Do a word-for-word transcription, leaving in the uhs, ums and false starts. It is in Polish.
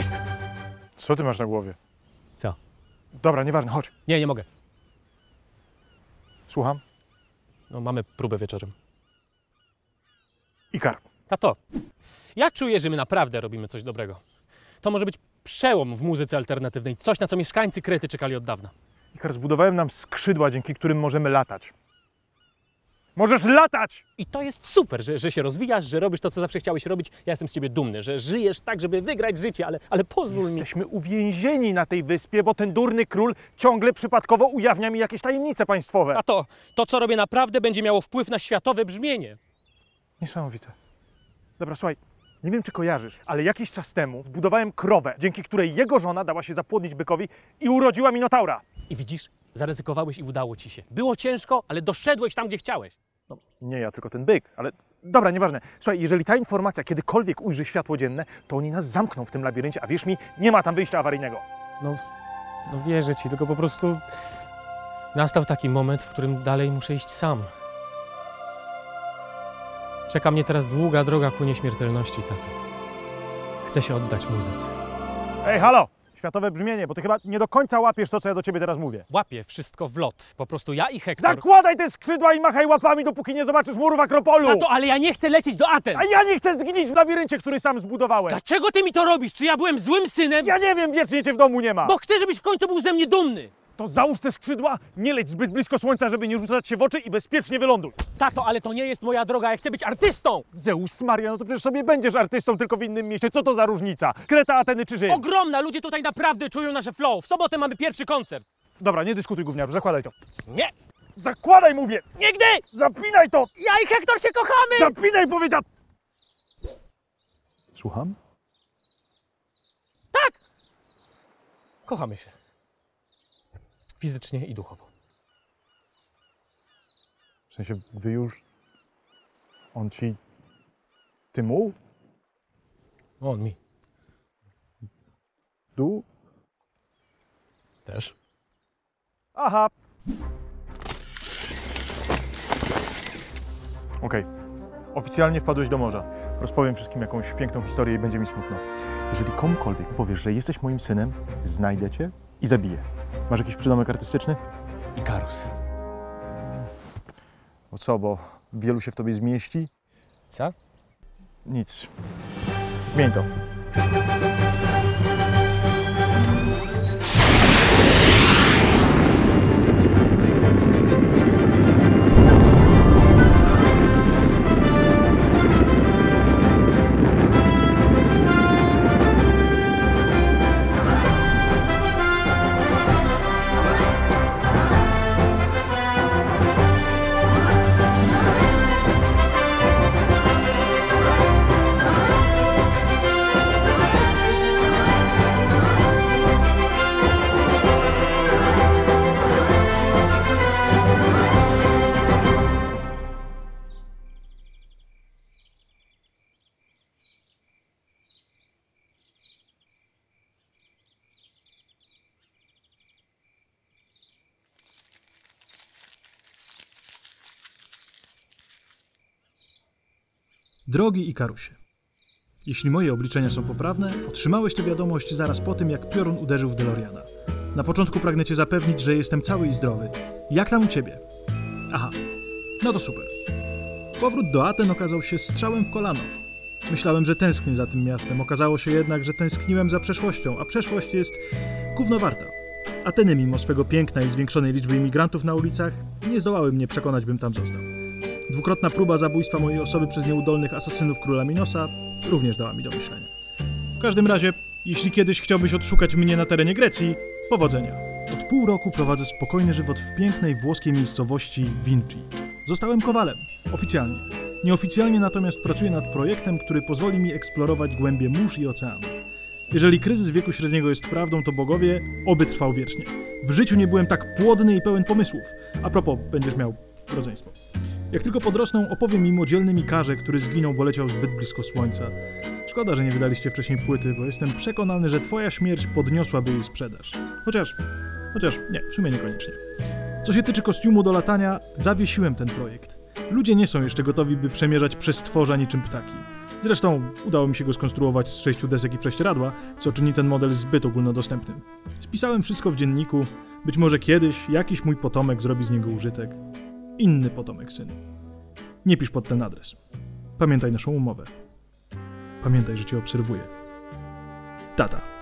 Jest. Co ty masz na głowie? Co? Dobra, nieważne, chodź. Nie, nie mogę. Słucham. No, mamy próbę wieczorem. Ikar. Tato, ja czuję, że my naprawdę robimy coś dobrego. To może być przełom w muzyce alternatywnej. Coś, na co mieszkańcy Krety czekali od dawna. Ikar, zbudowałem nam skrzydła, dzięki którym możemy latać. Możesz latać! I to jest super, że, że się rozwijasz, że robisz to, co zawsze chciałeś robić. Ja jestem z ciebie dumny, że żyjesz tak, żeby wygrać życie, ale, ale pozwól mi... Jesteśmy uwięzieni na tej wyspie, bo ten durny król ciągle przypadkowo ujawnia mi jakieś tajemnice państwowe. A to, to, co robię naprawdę, będzie miało wpływ na światowe brzmienie. Niesamowite. Dobra, słuchaj, nie wiem, czy kojarzysz, ale jakiś czas temu zbudowałem krowę, dzięki której jego żona dała się zapłodnić bykowi i urodziła Minotaura. I widzisz, zaryzykowałeś i udało ci się. Było ciężko, ale doszedłeś tam, gdzie chciałeś. No, nie ja, tylko ten byk, ale dobra, nieważne. Słuchaj, jeżeli ta informacja kiedykolwiek ujrzy światło dzienne, to oni nas zamkną w tym labiryncie, a wierz mi, nie ma tam wyjścia awaryjnego. No, no wierzę ci, tylko po prostu nastał taki moment, w którym dalej muszę iść sam. Czeka mnie teraz długa droga ku nieśmiertelności, tato. Chcę się oddać muzyce. Ej, halo! Światowe brzmienie, bo ty chyba nie do końca łapiesz to, co ja do ciebie teraz mówię. Łapię wszystko w lot. Po prostu ja i Hektor... Zakładaj te skrzydła i machaj łapami, dopóki nie zobaczysz murów Akropolu! Tato, ale ja nie chcę lecieć do Aten! A ja nie chcę zgnić w labiryncie, który sam zbudowałem! Dlaczego ty mi to robisz? Czy ja byłem złym synem? Ja nie wiem, wiecznie cię w domu nie ma! Bo chcę, żebyś w końcu był ze mnie dumny! To załóż te skrzydła, nie leć zbyt blisko słońca, żeby nie rzucać się w oczy i bezpiecznie wyląduj! Tato, ale to nie jest moja droga, ja chcę być artystą! Zeus Maria, no to przecież sobie będziesz artystą, tylko w innym mieście. Co to za różnica? Kreta, Ateny czy Rzym? Ogromna! Ludzie tutaj naprawdę czują nasze flow. W sobotę mamy pierwszy koncert. Dobra, nie dyskutuj, gówniarzu, zakładaj to. Nie! Zakładaj, mówię! Nigdy! Zapinaj to! Ja i Hektor się kochamy! Zapinaj, powiedział! Słucham? Tak! Kochamy się. Fizycznie i duchowo. W sensie, wy już... On ci... Ty mu? On mi. Tu? Też. Aha! Okej. Oficjalnie wpadłeś do morza. Rozpowiem wszystkim jakąś piękną historię i będzie mi smutno. Jeżeli komukolwiek powiesz, że jesteś moim synem, znajdę cię i zabiję. Masz jakiś przydomek artystyczny? Ikarus. O co, bo wielu się w tobie zmieści? Co? Nic. Zmień to. Drogi Ikarusie, jeśli moje obliczenia są poprawne, otrzymałeś tę wiadomość zaraz po tym, jak piorun uderzył w DeLoreana. Na początku pragnę cię zapewnić, że jestem cały i zdrowy. Jak tam u ciebie? Aha, no to super. Powrót do Aten okazał się strzałem w kolano. Myślałem, że tęsknię za tym miastem. Okazało się jednak, że tęskniłem za przeszłością, a przeszłość jest gówno warta. Ateny, mimo swego piękna i zwiększonej liczby imigrantów na ulicach, nie zdołały mnie przekonać, bym tam został. Dwukrotna próba zabójstwa mojej osoby przez nieudolnych asasynów króla Minosa również dała mi do myślenia. W każdym razie, jeśli kiedyś chciałbyś odszukać mnie na terenie Grecji, powodzenia. Od pół roku prowadzę spokojny żywot w pięknej włoskiej miejscowości Vinci. Zostałem kowalem, oficjalnie. Nieoficjalnie natomiast pracuję nad projektem, który pozwoli mi eksplorować głębie mórz i oceanów. Jeżeli kryzys wieku średniego jest prawdą, to bogowie, oby trwał wiecznie. W życiu nie byłem tak płodny i pełen pomysłów. A propos, będziesz miał rodzeństwo. Jak tylko podrosną, opowiem im o dzielnym Ikarze, który zginął, bo leciał zbyt blisko słońca. Szkoda, że nie wydaliście wcześniej płyty, bo jestem przekonany, że twoja śmierć podniosłaby jej sprzedaż. Chociaż... chociaż nie, w sumie niekoniecznie. Co się tyczy kostiumu do latania, zawiesiłem ten projekt. Ludzie nie są jeszcze gotowi, by przemierzać przestworza niczym ptaki. Zresztą udało mi się go skonstruować z sześciu desek i prześcieradła, co czyni ten model zbyt ogólnodostępnym. Spisałem wszystko w dzienniku, być może kiedyś jakiś mój potomek zrobi z niego użytek. Inny potomek, synu. Nie pisz pod ten adres. Pamiętaj naszą umowę. Pamiętaj, że cię obserwuję. Tata.